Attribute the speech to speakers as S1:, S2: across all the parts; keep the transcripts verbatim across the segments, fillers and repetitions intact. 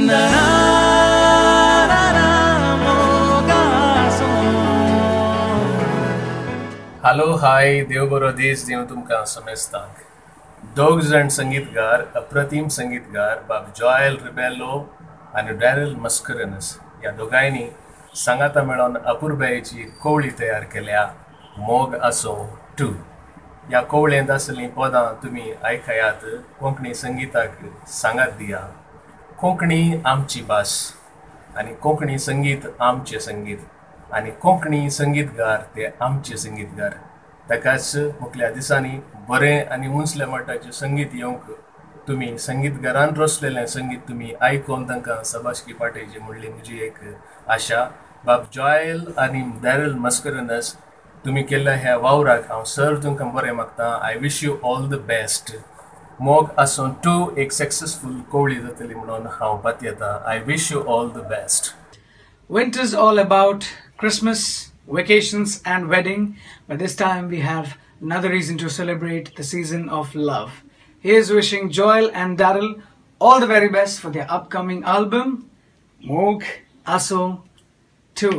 S1: Hallo, hi, देव बरो देश देव तुमकां समेस्तांक. दोग जाण संगीतकार, अप्रतिम संगीतकार बाब जॉयल रिबेलो आणि डॅरेल मस्करेनस ह्या दोगांयनी सांगाता मेळोन अपुर्बायेची कोवळी तयार केल्या मोग आसो टू. ह्या कोवळेंत आसलीं पदां तुमी आयकयात. कोंकणी संगीताक सांगात दिया. कोंकणी आमची भास आणि कोंकणी संगीत आमचें संगीत आणि कोंकणी संगीतकार ते आमचे संगीतकार. ताकाच मुखल्या दिसांनी बरें आनी उंचल्या मट्टाचें संगीत येवंक तुमी संगीतकारान रचलेलें संगीत तुमी आयकून तांकां सबाशकी पाठयची म्हणली म्हजी एक आशा. बाब जॉयल आनी डॅरेल मस्करेनस तुमी केल्ल्या ह्या वावराक हांव सर तुमकां बरें मागतां. I wish you all the best. मोग आसो टू एक सक्सेसफूल कोवळी जातली म्हणून हांव पातयेतां. I wish you all the best.
S2: Winter's all about Christmas, vacations and wedding, but this time we have another reason to celebrate the season of love. Here's wishing Joel and Darrel all the very best for their upcoming album, Mog Asom two.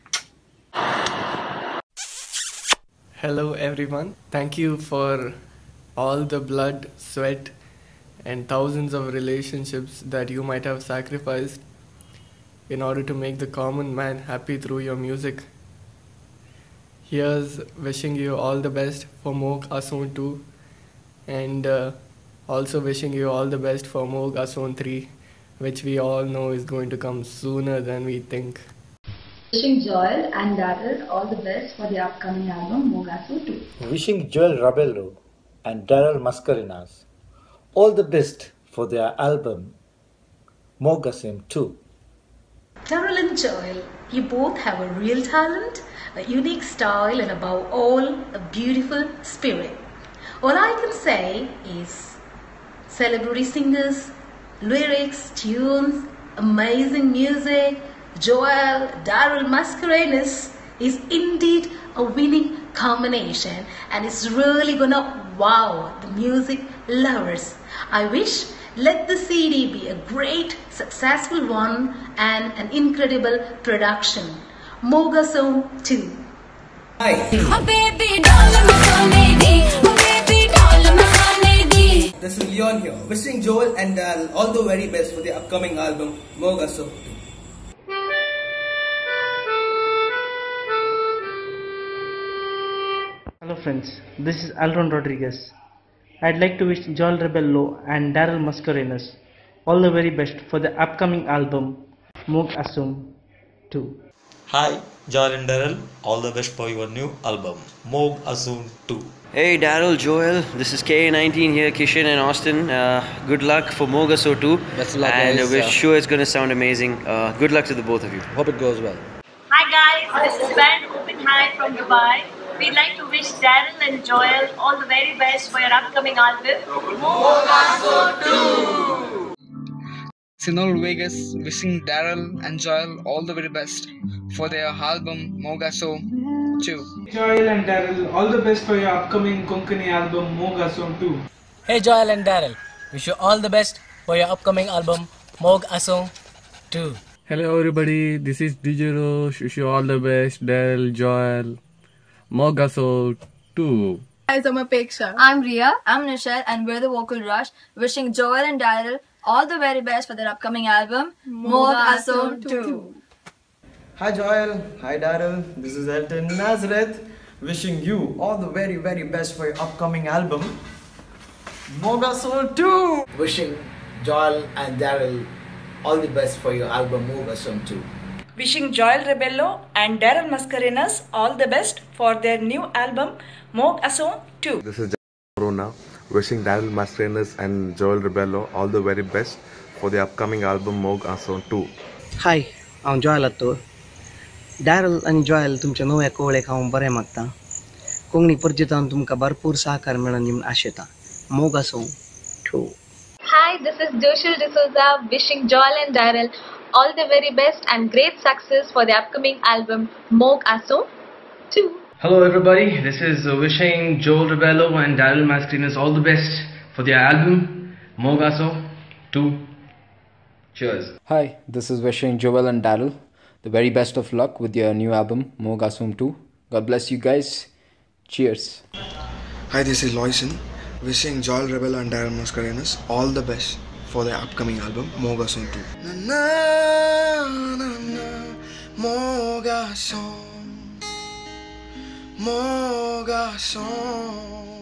S3: Hello everyone. Thank you for all the blood, sweat and thousands of relationships that you might have sacrificed in order to make the common man happy through your music. Here's wishing you all the best for Mog Asom two and uh, also wishing you all the best for Mog Asom three, which we all know is going to come sooner than we think.
S4: Wishing Joel and Darrel all the best for the upcoming album Mog Asom two.
S5: Wishing Joel Rebello and Darrel Mascarenhas all the best for their album Mog Asom two.
S6: Darrel and Joel, you both have a real talent, a unique style and above all, a beautiful spirit. All I can say is celebrity singers, lyrics, tunes, amazing music. Joel, Darrel Mascarenhas is indeed a winning combination and it's really gonna wow the music lovers. I wish let the C D be a great, successful one and an incredible production. Mog Asom two.
S7: Hi. Oh baby, doll makhane di. Oh baby, doll makhane di.
S8: This is Leon here, wishing Joel and Darrel all the very best for the upcoming album Mog Asom two.
S9: Hello friends, this is Alron Rodriguez. I'd like to wish Joel Rebello and Darrel Mascarenhas all the very best for the upcoming album Mog Asom two.
S10: Hi, Joel and Darrel, all the best for your new album Mog Asom two.
S11: Hey Darrel, Joel, this is K nineteen here, Kiran and Austin. Uh, good luck for Mog Asom two.
S12: Best of luck,
S11: and
S12: guys.
S11: we're sure it's going to sound amazing. Uh, good luck to the both of you.
S12: Hope it goes well.
S13: Hi guys, this is Ben Openhigh from Dubai. We'd like to wish Darrel and Joel all the very best for your upcoming album Mog Asom two.
S14: Sinol Vegas wishing Darrel and Joel all the very best for their album Mog Asom two.
S2: Joel and Darrel, all the best for your upcoming Konkani album Mog Asom two.
S15: Hey Joel and Darrel, wish you all the best for your upcoming album Mog Asom two.
S16: Hello everybody, this is D J Rosh. Wish you all the best, Darrel, Joel, Mog Asom two.
S17: Guys, I'm Apeksha. I'm Ria. I'm Nishal and we're the Vocal Rush. Wishing Joel and Darrel all the very best for their upcoming album Mog Asom two.
S18: Hi Joel, hi Darrel. This is Elton Nazareth. Wishing you all the very very best for your upcoming album Mog Asom two.
S19: Wishing Joel and Darrel all the best for your album Mog Asom two.
S20: Wishing Joel Rebello and Darrel Mascarenhas all the best for their new album Mog Asom two.
S4: This is Corona. Wishing Darrel Mascarenhas and Joel Rebello all the very best for the upcoming album Mog Asom two.
S6: Hi, I'm Joel Attor. Darrel and Joel तुमच्या नव्या कोवळेक हांव बरें मागतां. कोंकणी परजितान तुमकां भरपूर सहकार मेळन म्हूण आशेतां. Mog Asom two.
S4: Hi, this is Joshua D'Souza wishing Joel and Darrel all the very best and great success for the upcoming album Mog Asom two.
S3: Hello everybody, this is uh, wishing Joel Rebello and Darrel Mascarenhas all the best for their album Mog Asom two.
S12: Cheers. Hi, this is wishing Joel and Darrel the very best of luck with your new album, Mog Asom two. God bless you guys. Cheers.
S21: Hi, this is Loyson. Wishing Joel Rebello and Darrel Mascarenhas all the best for their upcoming album, Mog Asom two. Na na na na, Mog Asom, Mog Asom.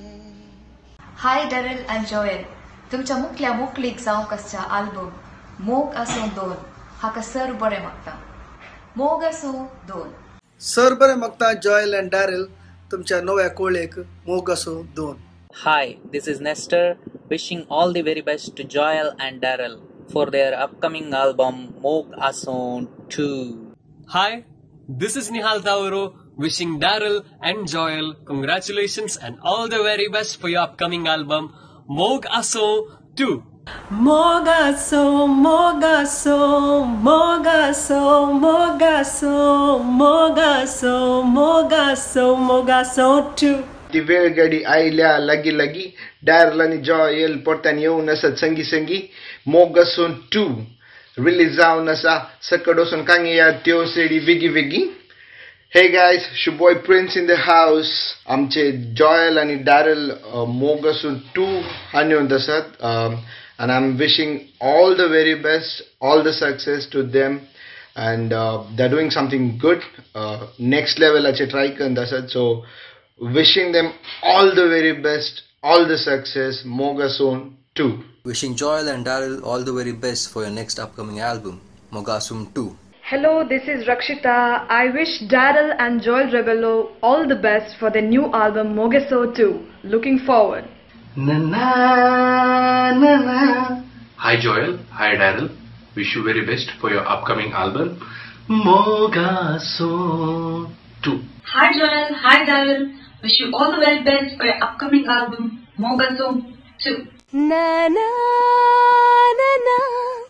S22: Hi Darrel and Joel. तुमच्या मुखल्या मुखलीक जावंक आसच्या album मोग आसूं दोन हाका sir बरें मागता. मोग आसूं दोन.
S8: सर बरें मागता जॉयल एंड डॅरेल तुमच्या नव्या कोळेक मोग आसूं दोन.
S23: Hi, this is Nestor, wishing all the very best to Joel and Darrel for their upcoming album Mog Asom two.
S24: Hi, this is Nihal Tauro, wishing Darrel and Joel congratulations and all the very best for your upcoming album Mog Asom two.
S25: Mog Asom, Mog Asom, Mog Asom, Mog Asom, Mog Asom, Mog Asom, Mog Asom two.
S26: ती वेळ गडी आयल्या लागी लागी Daryl आणि जॉयल परत्यान येऊन आसात संगी संगी मोग आसोम टू रिलीज जावन आसा सकड वचून कांगया त्यो सेडी वेगी वेगी. Hey guys, Shuboy Prince in the house. आमचे जॉयल आणि डॅरल मोग आसोम टू हाडून आसात and I'm wishing all the very best, all the success to them, and uh, they're doing something good. Uh, next level ache try करन आसात, so wishing them all the very best, all the success. Mog Asom two.
S27: Wishing Joel and Darrel all the very best for your next upcoming album, Mog Asom two.
S28: Hello, this is Rakshita. I wish Darrel and Joel Rebello all the best for their new album Mog Asom two. Looking forward.
S29: Na na na na. Hi Joel, hi Darrel. Wish you very best for your upcoming album, Mog Asom two.
S30: Hi Joel, hi Darrel. Wish you all the very best for your upcoming album, Mog Asom two.
S25: Na na na na,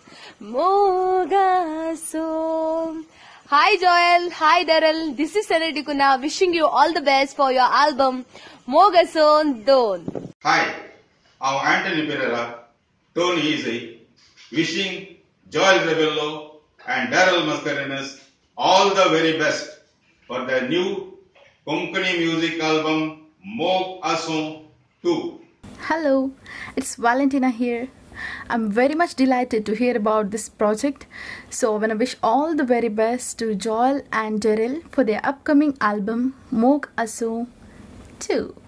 S25: Mog Asom.
S31: Hi Joel, hi Darrel. This is Senator Kuna wishing you all the best for your album, Mog Asom two.
S32: Hi, I'm Anthony Pereira, Tony Easy, wishing Joel Rebello and Darrel Mascarenhas all the very best for their new Konkani music album Mog Asom two.
S33: Hello, it's Valentina here. I'm very much delighted to hear about this project. So I want to wish all the very best to Joel and Darrel for their upcoming album Mog Asom two.